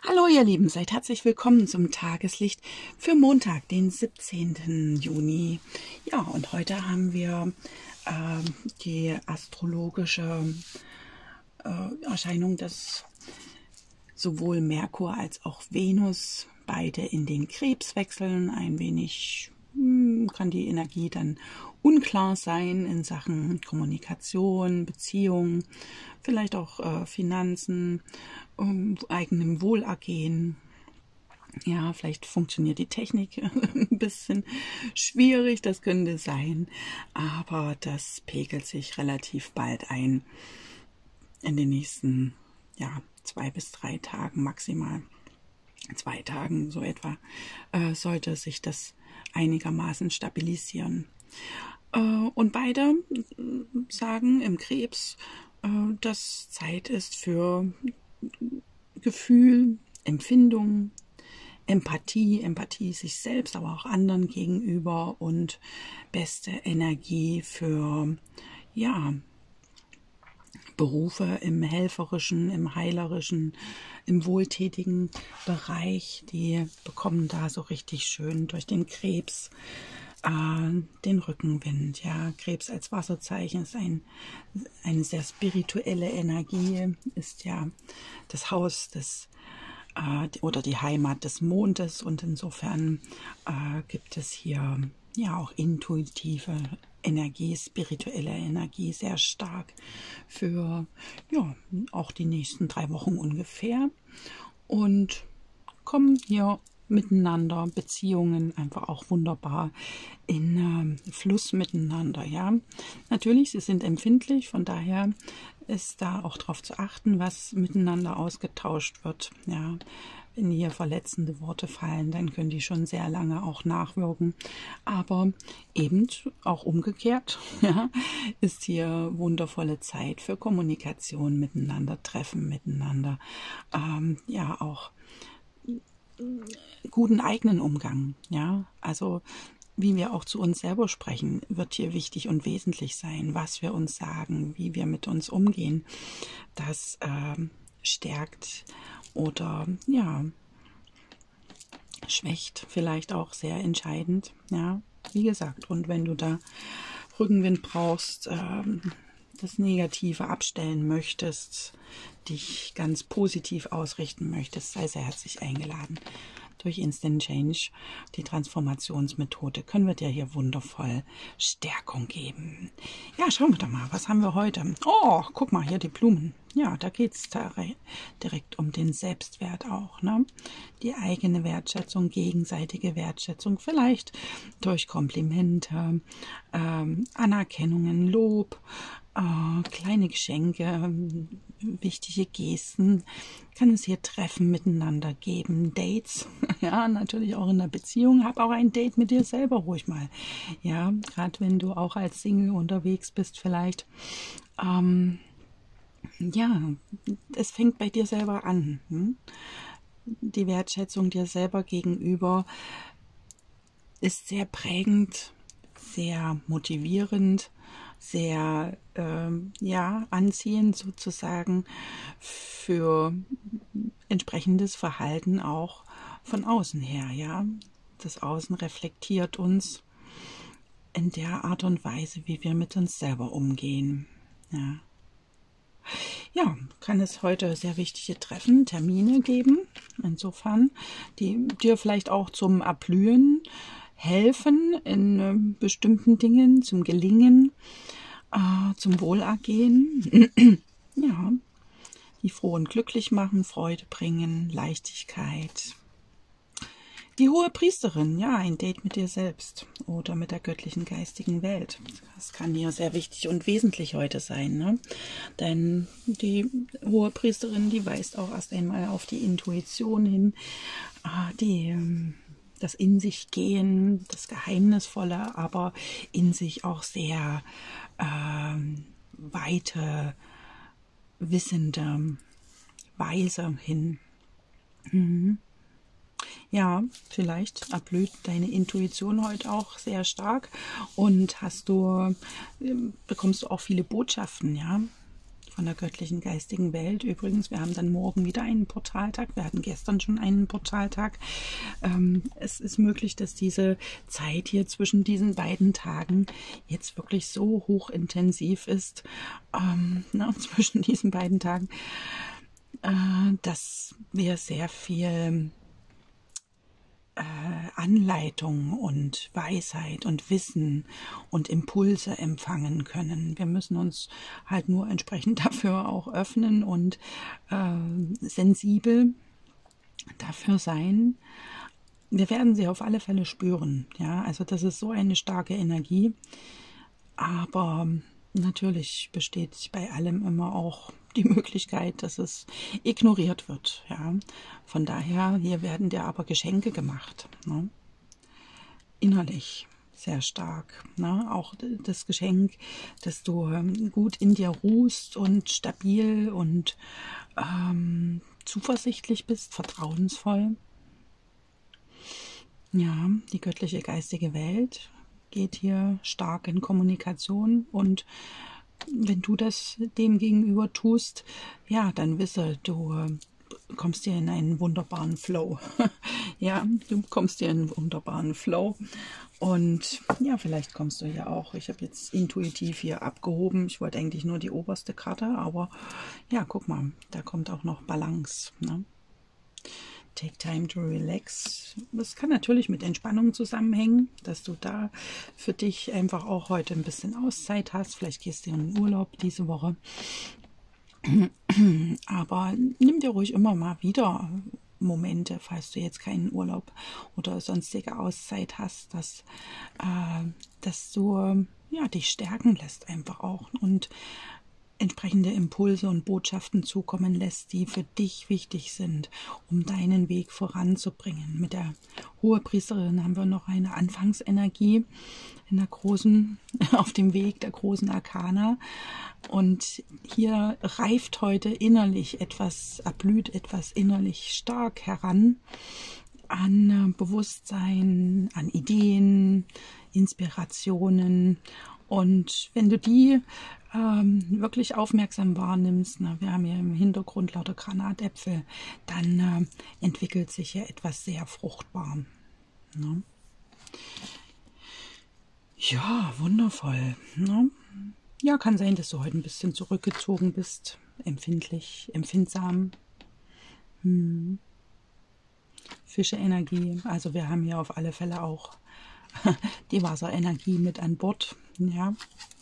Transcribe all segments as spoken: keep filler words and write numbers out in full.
Hallo ihr Lieben, seid herzlich willkommen zum Tageslicht für Montag, den siebzehnten Juni. Ja, und heute haben wir äh, die astrologische äh, Erscheinung, dass sowohl Merkur als auch Venus beide in den Krebs wechseln. Ein wenig hm, kann die Energie dann unklar sein in Sachen Kommunikation, Beziehung, vielleicht auch äh, Finanzen, um eigenem Wohlergehen. Ja, vielleicht funktioniert die Technik ein bisschen schwierig, das könnte sein, aber das pegelt sich relativ bald ein in den nächsten ja, zwei bis drei Tagen maximal. Zwei Tagen so etwa äh, sollte sich das einigermaßen stabilisieren. Äh, und beide sagen im Krebs, äh, dass Zeit ist für Gefühl, Empfindung, Empathie, Empathie sich selbst, aber auch anderen gegenüber und beste Energie für, ja, Berufe im helferischen, im heilerischen, im wohltätigen Bereich. Die bekommen da so richtig schön durch den Krebs äh, den Rückenwind. Ja, Krebs als Wasserzeichen ist ein, eine sehr spirituelle Energie, ist ja das Haus des äh, oder die Heimat des Mondes, und insofern äh, gibt es hier ja auch intuitive Energie, spirituelle Energie sehr stark für ja auch die nächsten drei Wochen ungefähr, und kommen hier miteinander, Beziehungen einfach auch wunderbar in äh, Fluss miteinander. Ja, natürlich, sie sind empfindlich, von daher ist da auch darauf zu achten, was miteinander ausgetauscht wird. Ja, wenn hier verletzende Worte fallen, dann können die schon sehr lange auch nachwirken. Aber eben auch umgekehrt, ja, ist hier wundervolle Zeit für Kommunikation miteinander, Treffen miteinander, ähm, ja auch guten eigenen Umgang. Ja, also wie wir auch zu uns selber sprechen, wird hier wichtig und wesentlich sein, was wir uns sagen, wie wir mit uns umgehen. Das ähm, stärkt oder ja schwächt vielleicht auch sehr entscheidend. Ja, wie gesagt, und wenn du da Rückenwind brauchst, ähm, das Negative abstellen möchtest, dich ganz positiv ausrichten möchtest, sei sehr herzlich eingeladen. Durch Instant Change, die Transformationsmethode, können wir dir hier wundervoll Stärkung geben. Ja, schauen wir doch mal, was haben wir heute? Oh, guck mal, hier die Blumen. Ja, da geht es direkt um den Selbstwert auch, ne? Die eigene Wertschätzung, gegenseitige Wertschätzung, vielleicht durch Komplimente, ähm, Anerkennungen, Lob, äh, kleine Geschenke, wichtige Gesten, kann es hier Treffen miteinander geben, Dates, ja, natürlich auch in der Beziehung, hab auch ein Date mit dir selber ruhig mal, ja, gerade wenn du auch als Single unterwegs bist vielleicht, ähm, ja, es fängt bei dir selber an, hm? Die Wertschätzung dir selber gegenüber ist sehr prägend, sehr motivierend, sehr ähm, ja, anziehend sozusagen für entsprechendes Verhalten auch von außen her. Ja, das Außen reflektiert uns in der Art und Weise, wie wir mit uns selber umgehen. Ja. Ja, kann es heute sehr wichtige Treffen, Termine geben, insofern, die dir vielleicht auch zum Erblühen helfen in äh, bestimmten Dingen, zum Gelingen, äh, zum Wohlergehen, ja, die froh und glücklich machen, Freude bringen, Leichtigkeit. Die hohe Priesterin, ja, ein Date mit dir selbst oder mit der göttlichen geistigen Welt. Das kann hier sehr wichtig und wesentlich heute sein, ne? Denn die hohe Priesterin, die weist auch erst einmal auf die Intuition hin, die, das in sich gehen, das Geheimnisvolle, aber in sich auch sehr äh, weite, wissende Weise hin. Mhm. Ja, vielleicht erblüht deine Intuition heute auch sehr stark und hast du, bekommst du auch viele Botschaften, ja, von der göttlichen geistigen Welt. Übrigens, wir haben dann morgen wieder einen Portaltag. Wir hatten gestern schon einen Portaltag. Ähm, es ist möglich, dass diese Zeit hier zwischen diesen beiden Tagen jetzt wirklich so hochintensiv ist, ähm, na, zwischen diesen beiden Tagen, äh, dass wir sehr viel Anleitung und Weisheit und Wissen und Impulse empfangen können. Wir müssen uns halt nur entsprechend dafür auch öffnen und äh, sensibel dafür sein. Wir werden sie auf alle Fälle spüren. Ja, also das ist so eine starke Energie. Aber natürlich besteht bei allem immer auch die Möglichkeit, dass es ignoriert wird. Ja. Von daher, hier werden dir aber Geschenke gemacht. Ne? Innerlich sehr stark. Ne? Auch das Geschenk, dass du gut in dir ruhst und stabil und ähm, zuversichtlich bist, vertrauensvoll. Ja, die göttliche geistige Welt geht hier stark in Kommunikation, und wenn du das dem gegenüber tust, ja, dann wisse, du kommst hier in einen wunderbaren Flow. Ja, du kommst hier in einen wunderbaren Flow. Und ja, vielleicht kommst du hier auch. Ich habe jetzt intuitiv hier abgehoben. Ich wollte eigentlich nur die oberste Karte, aber ja, guck mal, da kommt auch noch Balance. Ne? Take time to relax. Das kann natürlich mit Entspannung zusammenhängen, dass du da für dich einfach auch heute ein bisschen Auszeit hast. Vielleicht gehst du in den Urlaub diese Woche. Aber nimm dir ruhig immer mal wieder Momente, falls du jetzt keinen Urlaub oder sonstige Auszeit hast, dass, äh, dass du ja, dich stärken lässt einfach auch und entsprechende Impulse und Botschaften zukommen lässt, die für dich wichtig sind, um deinen Weg voranzubringen. Mit der Hohepriesterin haben wir noch eine Anfangsenergie in der großen, auf dem Weg der großen Arkana. Und hier reift heute innerlich etwas, erblüht etwas innerlich stark heran an Bewusstsein, an Ideen, Inspirationen. Und wenn du die ähm, wirklich aufmerksam wahrnimmst, na, wir haben hier im Hintergrund lauter Granatäpfel, dann äh, entwickelt sich hier etwas sehr fruchtbar. Ne? Ja, wundervoll. Ne? Ja, kann sein, dass du heute ein bisschen zurückgezogen bist, empfindlich, empfindsam. Hm. Fische-Energie, also wir haben hier auf alle Fälle auch die Wasserenergie mit an Bord, ja,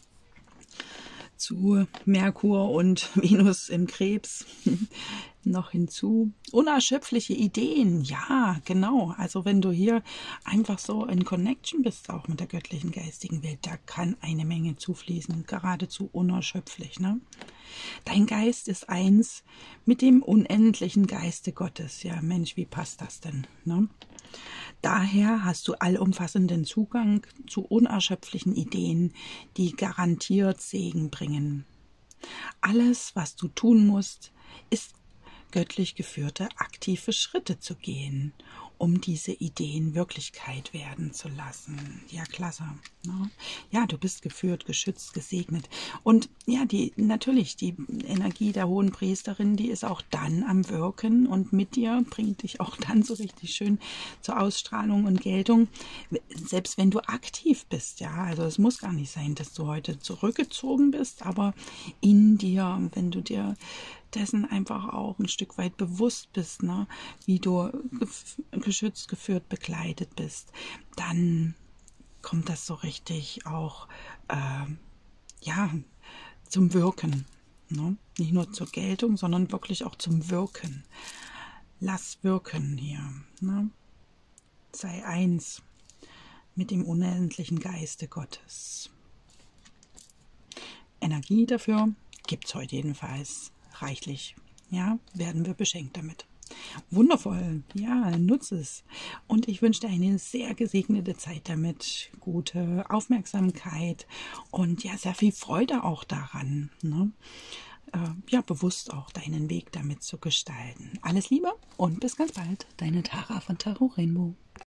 zu Merkur und Venus im Krebs noch hinzu. Unerschöpfliche Ideen, ja, genau. Also wenn du hier einfach so in Connection bist, auch mit der göttlichen geistigen Welt, da kann eine Menge zufließen, geradezu unerschöpflich. Ne? Dein Geist ist eins mit dem unendlichen Geiste Gottes. Ja, Mensch, wie passt das denn? Ne? Daher hast du allumfassenden Zugang zu unerschöpflichen Ideen, die garantiert Segen bringen. Alles, was du tun musst, ist göttlich geführte aktive Schritte zu gehen, um diese Ideen Wirklichkeit werden zu lassen. Ja, klasse. Ne? Ja, du bist geführt, geschützt, gesegnet. Und ja, die natürlich, die Energie der hohen Priesterin, die ist auch dann am Wirken und mit dir bringt dich auch dann so richtig schön zur Ausstrahlung und Geltung, selbst wenn du aktiv bist. Ja, also es muss gar nicht sein, dass du heute zurückgezogen bist, aber in dir, wenn du dir dessen einfach auch ein Stück weit bewusst bist, ne, wie du geschützt, geführt, begleitet bist, dann kommt das so richtig auch äh, ja, zum Wirken. Ne? Nicht nur zur Geltung, sondern wirklich auch zum Wirken. Lass wirken hier. Ne? Sei eins mit dem unendlichen Geiste Gottes. Energie dafür gibt es heute jedenfalls reichlich. Ja, werden wir beschenkt damit. Wundervoll. Ja, nutze es. Und ich wünsche dir eine sehr gesegnete Zeit damit. Gute Aufmerksamkeit und ja, sehr viel Freude auch daran. Ne? Äh, ja, bewusst auch deinen Weg damit zu gestalten. Alles Liebe und bis ganz bald. Deine Tara von Tarot Rainbow.